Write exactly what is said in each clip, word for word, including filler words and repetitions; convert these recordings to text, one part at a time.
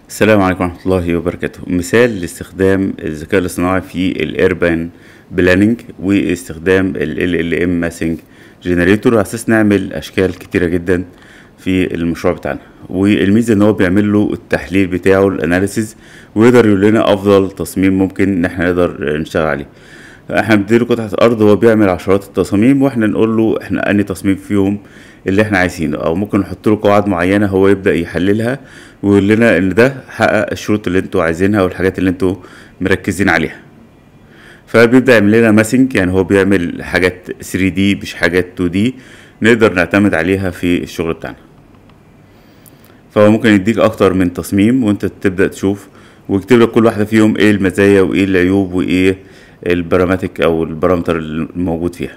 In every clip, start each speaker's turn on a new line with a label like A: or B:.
A: السلام عليكم ورحمة الله وبركاته. مثال لاستخدام الذكاء الاصطناعي في الاربان بلاننج واستخدام ال إل إل إم ماسنج جنريتور على اساس نعمل اشكال كتيرة جدا في المشروع بتاعنا. والميزة ان هو بيعمل له التحليل بتاعه الاناليسيز ويقدر يقول لنا افضل تصميم ممكن ان احنا نقدر نشتغل عليه. احنا بنديله قطعة ارض وهو بيعمل عشرات التصاميم واحنا نقول له احنا انهي تصميم فيهم اللي احنا عايزينه، او ممكن نحط له قواعد معينة هو يبدأ يحللها ويقول لنا ان ده حقق الشروط اللي انتوا عايزينها والحاجات اللي انتوا مركزين عليها. فبيبدأ يعمل لنا ماسنج، يعني هو بيعمل حاجات ثري دي مش حاجات تو دي نقدر نعتمد عليها في الشغل بتاعنا. فهو ممكن يديك اكتر من تصميم وانت تبدأ تشوف ويكتب لك كل واحدة فيهم ايه المزايا وايه العيوب وايه البراماتيك او البارامتر الموجود فيها.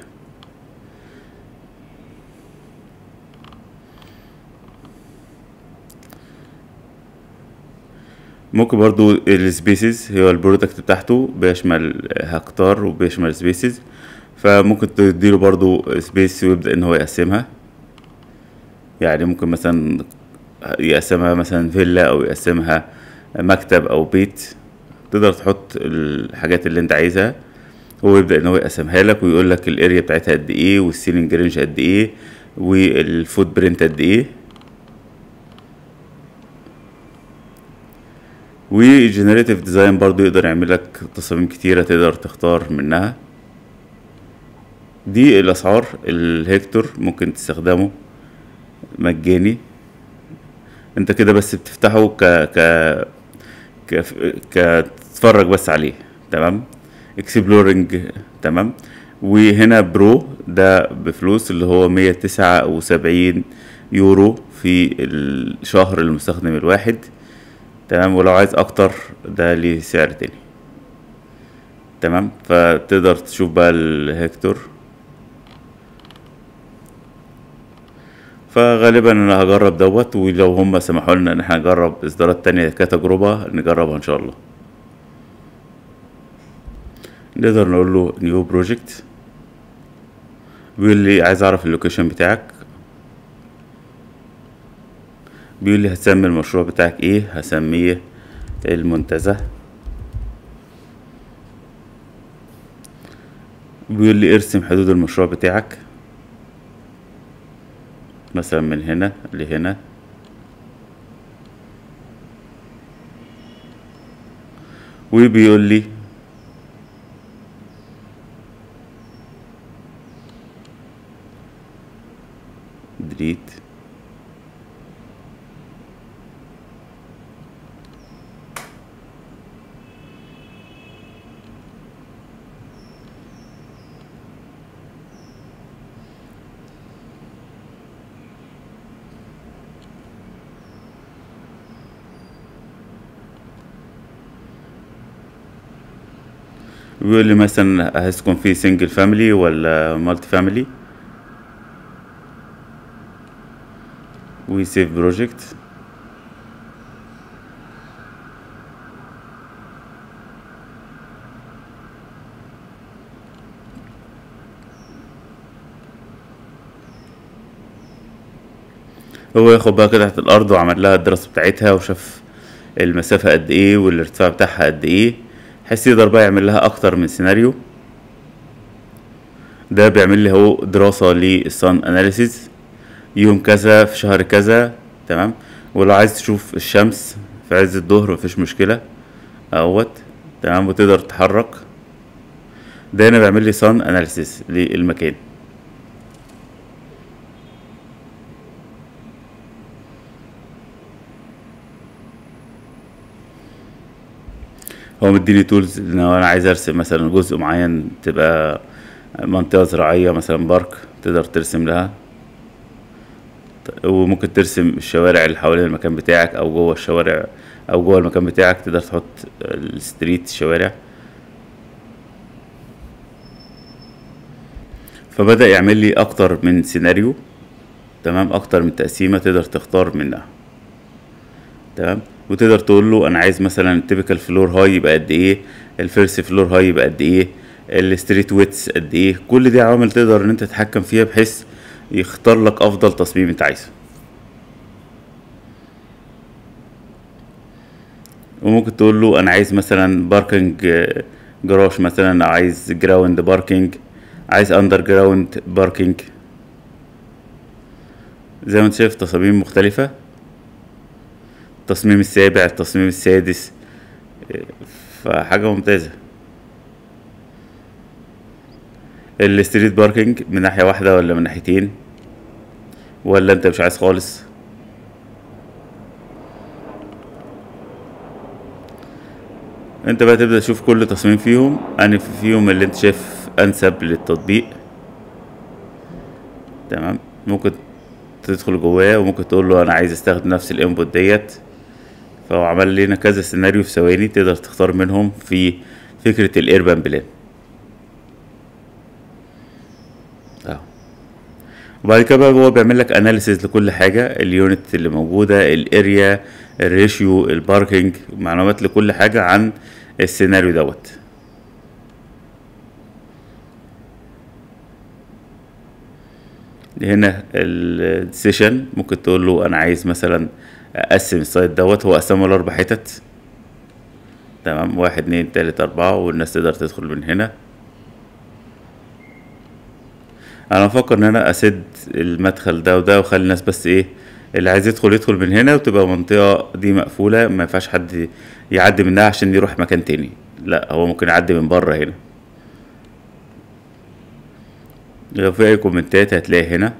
A: ممكن برضو السبيسز هو البرودكت بتاعته بيشمل هكتار وبيشمل سبيسز، فممكن تديله برضو سبيس ويبدأ ان هو يقسمها. يعني ممكن مثلا يقسمها مثلا فيلا او يقسمها مكتب او بيت، تقدر تحط الحاجات اللي انت عايزها. هو يبدأ ان هو يقسمها لك ويقول لك الاريا بتاعتها قد ايه والسيلينج رينج قد ايه والفوت برينت قد ايه. وجنريتيف ديزاين برضو يقدر يعمل لك تصاميم كتيرة تقدر تختار منها. دي الاسعار الهكتور ممكن تستخدمه مجاني، انت كده بس بتفتحه ك ك ك كتتفرج بس عليه. تمام. اكسبلورنج. تمام. وهنا برو ده بفلوس اللي هو مية تسعة وسبعين يورو في الشهر للمستخدم الواحد. تمام. ولو عايز اكتر ده ليه سعر تاني. تمام. فتقدر تشوف بقى الهكتور. فغالبا انا هجرب دوت، ولو هم سمحوا لنا ان احنا نجرب اصدارات تانية كتجربة نجربها ان شاء الله. نقدر نقول له نيو بروجكت، بيقول لي عايز اعرف اللوكيشن بتاعك، بيقول لي هتسمي المشروع بتاعك ايه، هسميه المنتزه. بيقول لي ارسم حدود المشروع بتاعك مثلا من هنا لهنا. وبيقول لي ديليت. بيقول لي مثلا هيسكن فيه سنجل فاميلي ولا مالتي فاميلي، وسيف بروجكت. هو ياخد بقى قطعة الارض وعمل لها الدراسة بتاعتها وشاف المسافة قد ايه والارتفاع بتاعها قد ايه، بحيث يقدر بقى يعمل لها اكتر من سيناريو. ده بيعمل لي هو دراسة للسان اناليسيز يوم كذا في شهر كذا. تمام. ولو عايز تشوف الشمس في عز الظهر مفيش مشكلة اهوت. تمام. وتقدر تتحرك. ده هنا بيعمل لي سان اناليسيز للمكان. هو مديني تولز ان انا عايز ارسم مثلا جزء معين تبقى منطقة زراعية مثلا بارك تقدر ترسم لها. وممكن ترسم الشوارع اللي حوالين المكان بتاعك او جوه الشوارع او جوه المكان بتاعك، تقدر تحط الستريت الشوارع. فبدأ يعمل لي اكتر من سيناريو. تمام. اكتر من تقسيمة تقدر تختار منها. تمام. وتقدر تقول له انا عايز مثلا التيبيكال فلور هاي يبقى قد ايه، الفيرست فلور هاي يبقى قد ايه، الستريت ويتس قد ايه. كل دي عوامل تقدر ان انت تتحكم فيها بحيث يختار لك افضل تصميم انت عايزه. وممكن تقول له انا عايز مثلا باركنج جراج، مثلا عايز جراوند باركينج، عايز اندر جراوند باركينج. زي ما انت شايف تصاميم مختلفة، التصميم السابع، التصميم السادس، فحاجة ممتازة. الستريت باركينج من ناحية واحدة ولا من ناحيتين، ولا انت مش عايز خالص. انت بقى تبدأ تشوف كل تصميم فيهم انهي فيهم اللي انت شايف انسب للتطبيق. تمام، ممكن تدخل جواه وممكن تقول له انا عايز استخدم نفس الانبوت ديت، فهو عمل لنا كذا سيناريو في ثواني تقدر تختار منهم في فكرة الاربان بلان. اه، وبعد كده بقى هو بيعمل لك اناليسيز لكل حاجة، اليونت اللي موجودة، الاريا، الريشيو، الباركينج، معلومات لكل حاجة عن السيناريو دوت. هنا السيشن ممكن تقول له انا عايز مثلا اقسم السايت دوت، هو قسمه لاربع حتت. تمام، واحد اتنين تلاتة اربعة، والناس تقدر تدخل من هنا. انا بفكر ان انا اسد المدخل ده وده واخلي الناس بس ايه اللي عايز يدخل يدخل من هنا، وتبقى المنطقة دي مقفولة ما ينفعش حد يعدي منها عشان يروح مكان تاني، لا هو ممكن يعدي من بره هنا. لو في اي كومنتات هتلاقي هنا.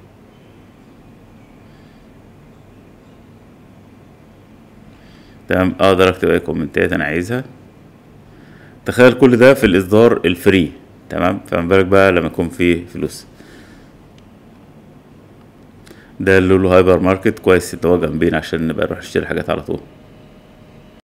A: تمام، اقدر اكتب اي كومنتات انا عايزها. تخيل كل ده في الاصدار الفري. تمام، فما بالك بقى لما يكون فيه فلوس. ده اللولو هايبر ماركت، كويس ان هو جنبينا عشان نبقى نروح نشتري حاجات على طول.